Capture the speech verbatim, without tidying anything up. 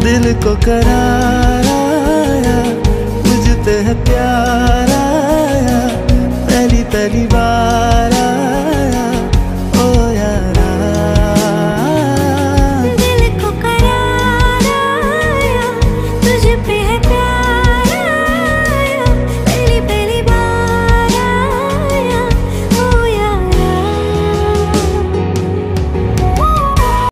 दिल को करार आया, मुझ पे है प्यार आया, पहली पहली बार